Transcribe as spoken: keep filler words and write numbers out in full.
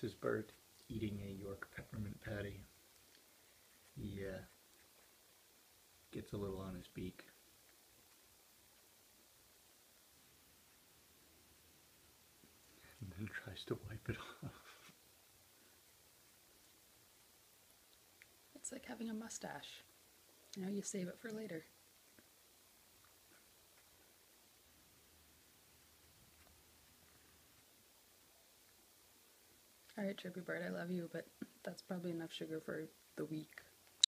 This is Bert eating a York peppermint patty. He uh, gets a little on his beak. And then tries to wipe it off. It's like having a mustache. You know, you save it for later. Alright, Chirpy Bird, I love you, but that's probably enough sugar for the week.